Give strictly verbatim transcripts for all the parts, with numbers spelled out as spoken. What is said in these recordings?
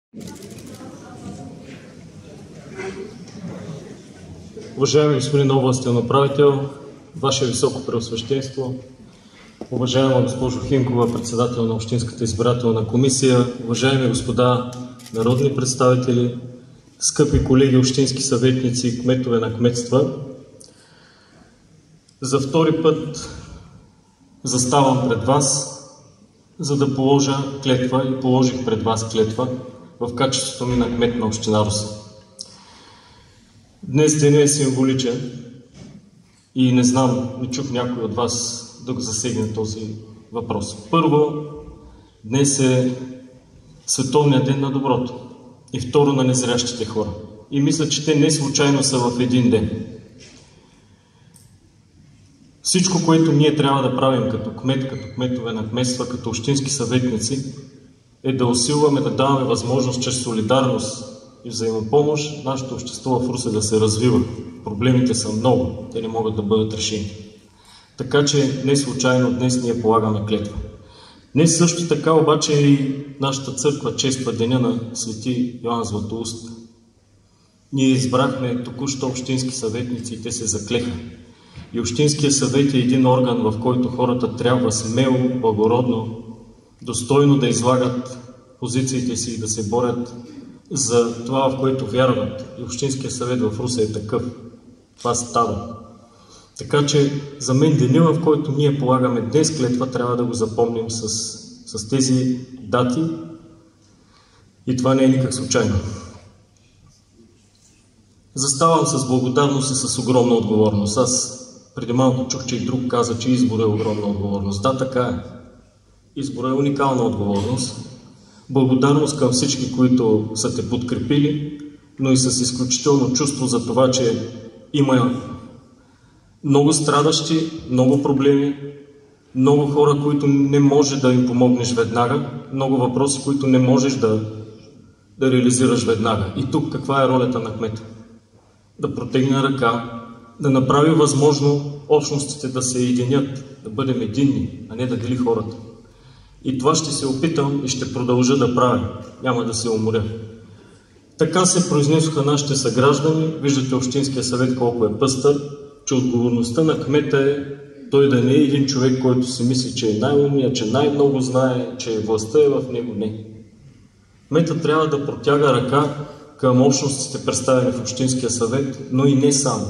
Уважаеми господин областен управител, Ваше високо преосвещенство, уважаема госпожо Химкова, председател на Общинската избирателна комисия, уважаеми господа народни представители, скъпи колеги общински съветници, кметове на кметства, за втори път заставам пред вас, за да положа клетва и положих пред вас клетва в качеството ми на кмет на община Русе. Днес денят е символичен и не знам, не чух някой от вас да го засегне този въпрос. Първо, днес е Световният ден на доброто и второ на незрящите хора. И мисля, че те не случайно са в един ден. Всичко, което ние трябва да правим като кмет, като кметове на кметства, като общински съветници, е да усилваме, да даваме възможност чрез солидарност и взаимопомощ нашето общество в Русе да се развива. Проблемите са много, те не могат да бъдат решени. Така че не случайно днес ние полагаме клетва. Днес също така обаче и нашата църква чества деня на свети Йоан Златоуст. Ние избрахме току-що общински съветници и те се заклеха. И Общинския съвет е един орган, в който хората трябва смело, благородно, достойно да излагат позициите си и да се борят за това, в което вярват. И Общинския съвет в Русе е такъв. Това става. Така че за мен деня, в който ние полагаме днес клетва, трябва да го запомним с, с тези дати. И това не е никак случайно. Заставам с благодарност и с огромна отговорност. Аз преди малко чух, че и друг каза, че избор е огромна отговорност. Да, така е. Избор е уникална отговорност. Благодарност към всички, които са те подкрепили, но и с изключително чувство за това, че има много страдащи, много проблеми, много хора, които не може да им помогнеш веднага, много въпроси, които не можеш да, да реализираш веднага. И тук каква е ролята на кмета? Да протегне ръка, да направи възможно общностите да се единят, да бъдем единни, а не да дели хората. И това ще се опитам и ще продължа да правя. Няма да се уморя. Така се произнесоха нашите съграждани. Виждате Общинския съвет колко е пъстър, че отговорността на кмета е той да не е един човек, който си мисли, че е най-умният, че най-много знае, че властта е в него. Не. Кмета трябва да протяга ръка към общностите, представени в Общинския съвет, но и не само.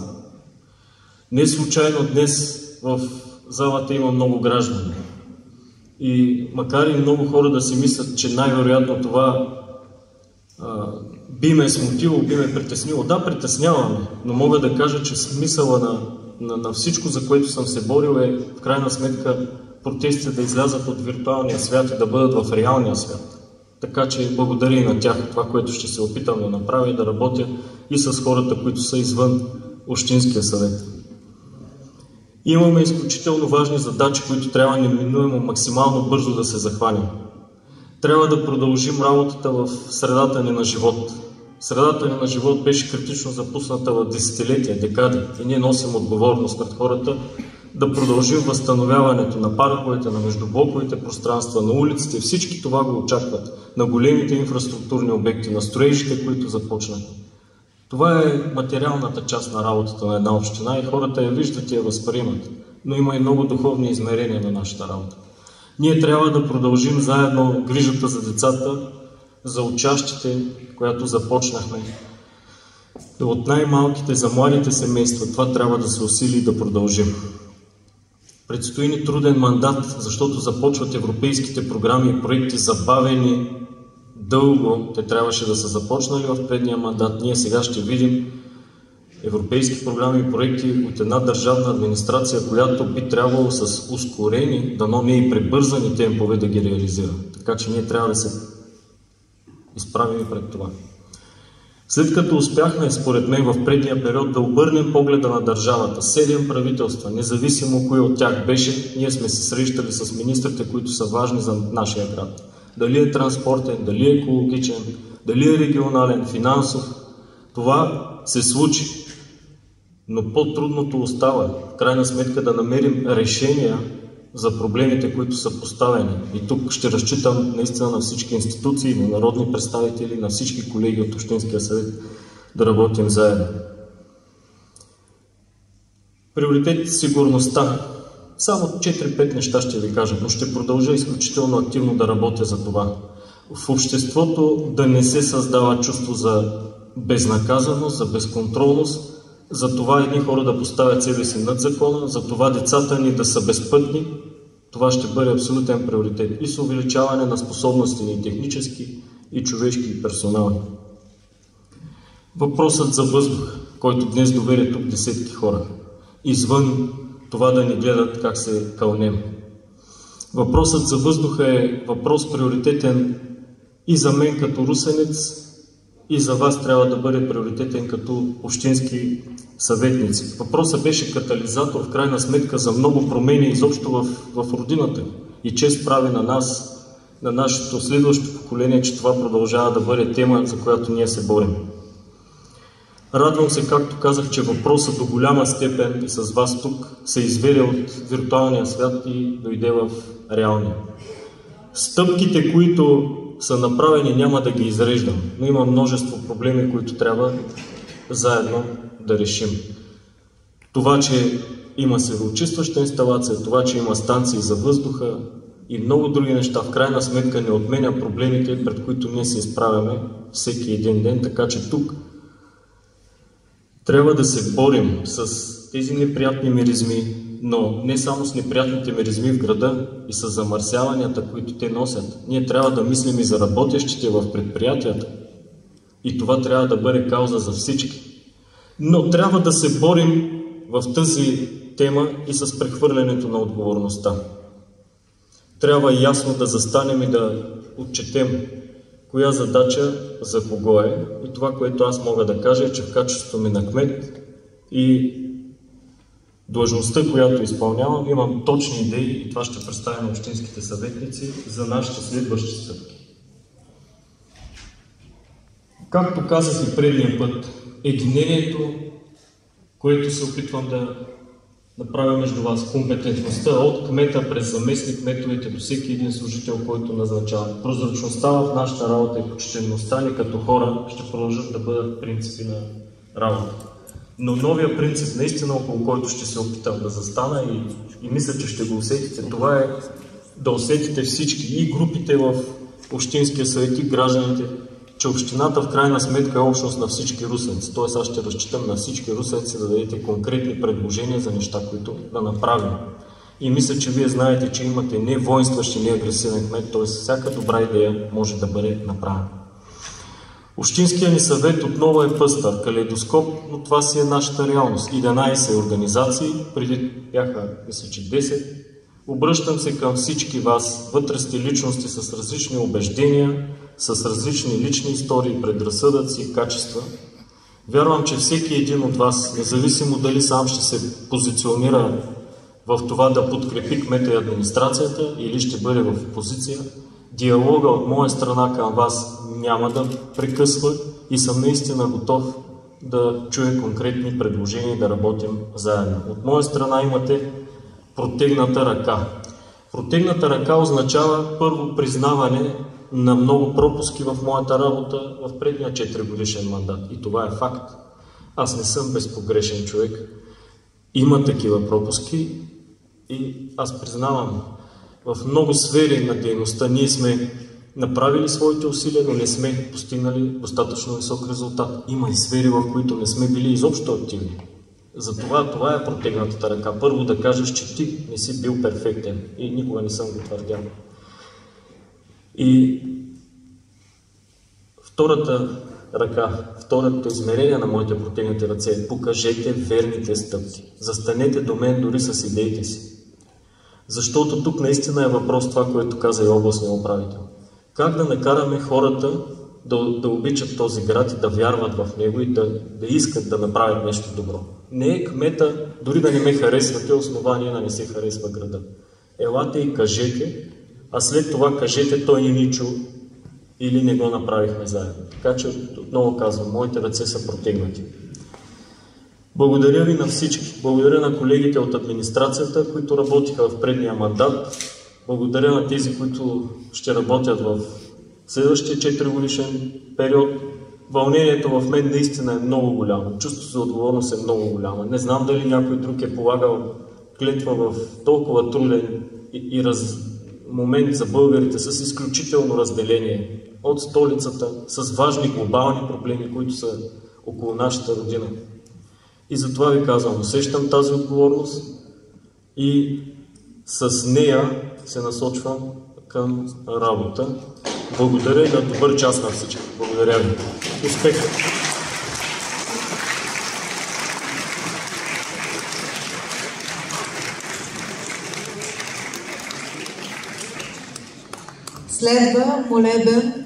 Не случайно днес в залата има много граждани. И макар и много хора да си мислят, че най-вероятно това а, би ме смутило, би ме притеснило. Да, притесняваме, но мога да кажа, че смисъла на, на, на всичко, за което съм се борил, е в крайна сметка протестите да излязат от виртуалния свят и да бъдат в реалния свят. Така че благодаря и на тях. Това, което ще се опитам да направя и да работя и с хората, които са извън Общинския съвет. Имаме изключително важни задачи, които трябва неминуемо максимално бързо да се захванем. Трябва да продължим работата в средата ни на живот. Средата ни на живот беше критично запусната в десетилетия, декади и ние носим отговорност над хората да продължим възстановяването на парковете, на междублоковите пространства, на улиците. Всички това го очакват. На големите инфраструктурни обекти, на строежите, които започнат. Това е материалната част на работата на една община и хората я виждат и я възприемат. Но има и много духовни измерения на нашата работа. Ние трябва да продължим заедно грижата за децата, за учащите, която започнахме. От най-малките за младите семейства това трябва да се усили и да продължим. Предстои ни труден мандат, защото започват европейските програми и проекти забавени дълго. Те трябваше да са започнали в предния мандат. Ние сега ще видим европейски програми и проекти от една държавна администрация, която би трябвало с ускорени, дано не и прибързани темпове да ги реализира. Така че ние трябва да се изправим пред това. След като успяхме, според мен, в предния период да обърнем погледа на държавата, седем правителства, независимо кои от тях беше, ние сме се срещали с министрите, които са важни за нашия град. Дали е транспортен, дали е екологичен, дали е регионален, финансов. Това се случи. Но по-трудното остава, в крайна сметка, да намерим решения за проблемите, които са поставени. И тук ще разчитам наистина на всички институции, на народни представители, на всички колеги от Общинския съвет да работим заедно. Приоритет сигурността. Само четири-пет неща ще ви кажа, но ще продължа изключително активно да работя за това. В обществото да не се създава чувство за безнаказаност, за безконтролност, за това едни хора да поставят себе си над закона, за това децата ни да са безпътни. Това ще бъде абсолютен приоритет и с увеличаване на способности ни технически и човешки и персонални. Въпросът за въздух, който днес доведе тук десетки хора, извън това да ни гледат как се кълнем. Въпросът за въздуха е въпрос приоритетен и за мен като русенец, и за вас трябва да бъде приоритетен като общински съветници. Въпросът беше катализатор в крайна сметка за много промени изобщо в, в родината. И чест прави на нас, на нашето следващо поколение, че това продължава да бъде тема, за която ние се борим. Радвам се, както казах, че въпросът до голяма степен и с вас тук се изведе от виртуалния свят и дойде в реалния. Стъпките, които са направени, няма да ги изреждам, но има множество проблеми, които трябва заедно да решим. Това, че има сероочистваща инсталация, това, че има станции за въздуха и много други неща, в крайна сметка не отменя проблемите, пред които ние се изправяме всеки един ден, така че тук трябва да се борим с тези неприятни миризми, но не само с неприятните миризми в града и с замърсяванията, които те носят. Ние трябва да мислим и за работещите в предприятията. И това трябва да бъде кауза за всички. Но трябва да се борим в тази тема и с прехвърлянето на отговорността. Трябва ясно да застанем и да отчетем коя задача за кого е. И това, което аз мога да кажа, е, че в качеството ми на кмет и длъжността, която изпълнявам, имам точни идеи и това ще представя на общинските съветници за нашите следващи стъпки. Както казах и предния път, единението, което се опитвам да направя между вас, компетентността от кмета през заместник кметовете до всеки един служител, който назначава. Прозрачността в нашата работа и почтеността ни като хора ще продължат да бъдат принципи на работа. Но новия принцип, наистина около който ще се опитам да застана и, и мисля, че ще го усетите, това е да усетите всички и групите в Общинския съвет и гражданите, че общината в крайна сметка е общност на всички русенци. Тоест аз ще разчитам на всички русенци да дадете конкретни предложения за неща, които да направим. И мисля, че вие знаете, че имате не воинстващ и не агресивен кмет, т.е. всяка добра идея може да бъде направена. Общинският ни съвет отново е пъстър, калейдоскоп, но това си е нашата реалност. единайсет организации, преди бяха, мисля, че десет. Обръщам се към всички вас, вътре сте личности с различни убеждения, с различни лични истории, предразсъдъци и качества. Вярвам, че всеки един от вас, независимо дали сам ще се позиционира в това да подкрепи кмета и администрацията или ще бъде в опозиция, диалога от моя страна към вас няма да прекъсва и съм наистина готов да чуя конкретни предложения и да работим заедно. От моя страна имате протегната ръка. Протегната ръка означава първо признаване на много пропуски в моята работа в предния четиригодишен мандат. И това е факт. Аз не съм безпогрешен човек. Има такива пропуски и аз признавам, в много сфери на дейността ние сме направили своите усилия, но не сме постигнали достатъчно висок резултат. Има и сфери, в които не сме били изобщо активни. Затова това е протегнатата ръка. Първо да кажеш, че ти не си бил перфектен и никога не съм го твърдял. И втората ръка, второто измерение на моите протегнати ръце е: покажете верните стъпки. Застанете до мен дори с идеите си. Защото тук наистина е въпрос това, което каза и областния управител. Как да накараме хората да, да обичат този град и да вярват в него и да, да искат да направят нещо добро. Не е кмета, дори да не ме харесвате, основание да не се харесва града. Елате и кажете, а след това кажете, той не ни чу или не го направихме заедно. Така че отново казвам, моите ръце са протегнати. Благодаря ви на всички. Благодаря на колегите от администрацията, които работиха в предния мандат. Благодаря на тези, които ще работят в следващия четиригодишен период. Вълнението в мен наистина е много голямо. Чувството за отговорност е много голямо. Не знам дали някой друг е полагал клетва в толкова труден и, и раз... момент за българите с изключително разделение от столицата, с важни глобални проблеми, които са около нашата родина. И затова ви казвам, усещам тази отговорност и с нея се насочвам към работа. Благодаря и на добър час на всички. Благодаря ви. Успех! Следва молебен